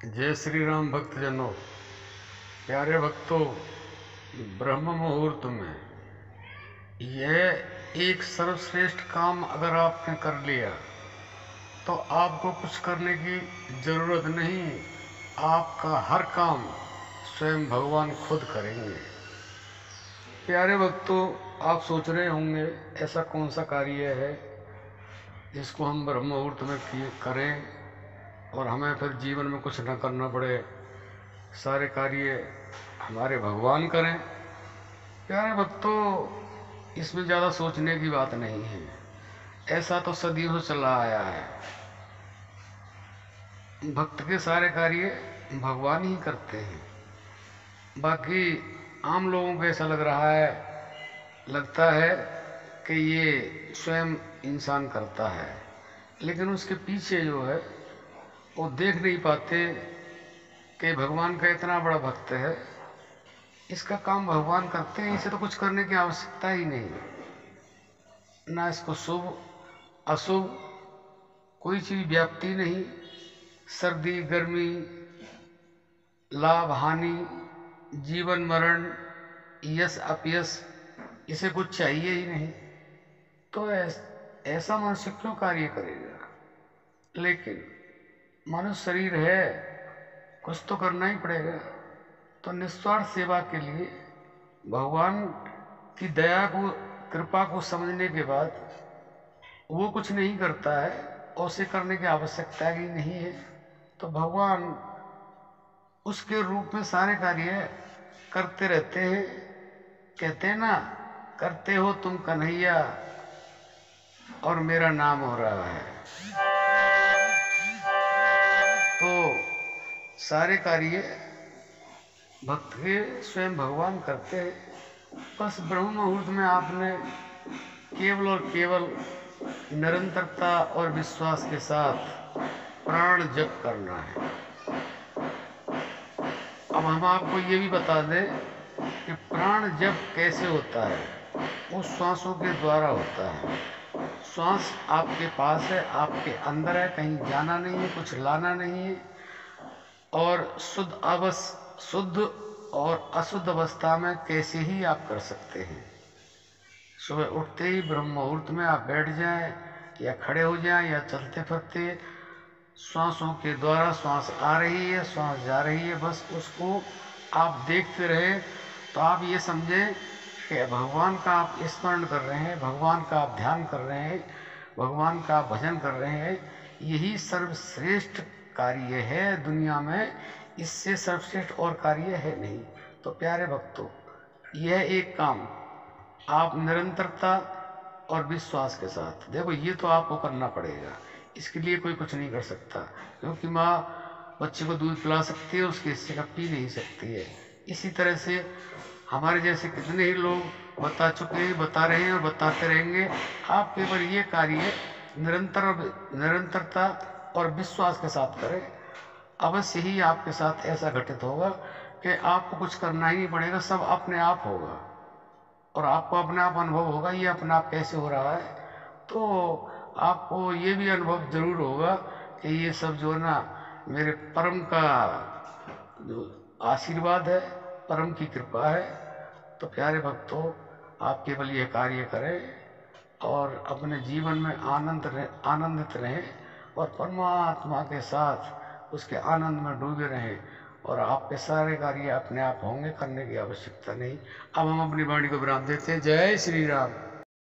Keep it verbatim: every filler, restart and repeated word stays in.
जय श्री राम भक्तजनों। प्यारे भक्तों, ब्रह्म मुहूर्त में यह एक सर्वश्रेष्ठ काम अगर आपने कर लिया तो आपको कुछ करने की जरूरत नहीं। आपका हर काम स्वयं भगवान खुद करेंगे। प्यारे भक्तों, आप सोच रहे होंगे ऐसा कौन सा कार्य है जिसको हम ब्रह्म मुहूर्त में करें और हमें फिर जीवन में कुछ न करना पड़े, सारे कार्य हमारे भगवान करें। प्यारे भक्तों, इसमें ज़्यादा सोचने की बात नहीं है। ऐसा तो सदियों से चला आया है। भक्त के सारे कार्य भगवान ही करते हैं। बाकी आम लोगों को ऐसा लग रहा है लगता है कि ये स्वयं इंसान करता है, लेकिन उसके पीछे जो है वो देख नहीं पाते कि भगवान का इतना बड़ा भक्त है, इसका काम भगवान करते हैं, इसे तो कुछ करने की आवश्यकता ही नहीं, ना इसको शुभ अशुभ कोई चीज व्याप्ति नहीं। सर्दी गर्मी, लाभ हानि, जीवन मरण, यश अपयश, इसे कुछ चाहिए ही नहीं। तो ऐसा मनुष्य क्यों कार्य करेगा? लेकिन मनुष्य शरीर है, कुछ तो करना ही पड़ेगा। तो निस्वार्थ सेवा के लिए भगवान की दया को, कृपा को समझने के बाद वो कुछ नहीं करता है और उसे करने की आवश्यकता ही नहीं है, तो भगवान उसके रूप में सारे कार्य करते रहते हैं। कहते हैं ना, करते हो तुम कन्हैया और मेरा नाम हो रहा है। तो सारे कार्य भक्त के स्वयं भगवान करते हैं। बस ब्रह्म मुहूर्त में आपने केवल और केवल निरंतरता और विश्वास के साथ प्राण जप करना है। अब हम आपको ये भी बता दें कि प्राण जप कैसे होता है। वो श्वासों के द्वारा होता है। श्वास आपके पास है, आपके अंदर है, कहीं जाना नहीं है, कुछ लाना नहीं है। और शुद्ध अवस्था, शुद्ध और अशुद्ध अवस्था में कैसे ही आप कर सकते हैं। सुबह उठते ही ब्रह्म मुहूर्त में आप बैठ जाएं या खड़े हो जाएं या चलते फिरते श्वासों के द्वारा श्वास आ रही है, श्वास जा रही है, बस उसको आप देखते रहे तो आप ये समझें कि भगवान का आप स्मरण कर रहे हैं, भगवान का आप ध्यान कर रहे हैं, भगवान का आप भजन कर रहे हैं। यही सर्वश्रेष्ठ कार्य है दुनिया में, इससे सर्वश्रेष्ठ और कार्य है नहीं। तो प्यारे भक्तों, यह एक काम आप निरंतरता और विश्वास के साथ देखो, ये तो आपको करना पड़ेगा। इसके लिए कोई कुछ नहीं कर सकता, क्योंकि माँ बच्चे को दूध पिला सकती है, उसके हिस्से का पी नहीं सकती है। इसी तरह से हमारे जैसे कितने ही लोग बता चुके हैं, बता रहे हैं और बताते रहेंगे। आप केवल ये कार्य निरंतर निरंतरता और विश्वास के साथ करें, अवश्य ही आपके साथ ऐसा घटित होगा कि आपको कुछ करना ही नहीं पड़ेगा, सब अपने आप होगा और आपको अपने आप अनुभव होगा ये अपने आप कैसे हो रहा है। तो आपको ये भी अनुभव जरूर होगा कि ये सब जो है ना मेरे परम का जो आशीर्वाद है, परम की कृपा है। तो प्यारे भक्तों, आप केवल ये कार्य करें और अपने जीवन में आनंद रहे, आनंदित रहें और परमात्मा के साथ उसके आनंद में डूबे रहें और आपके सारे कार्य अपने आप होंगे, करने की आवश्यकता नहीं। अब हम अपनी वाणी को विराम देते हैं। जय श्री राम।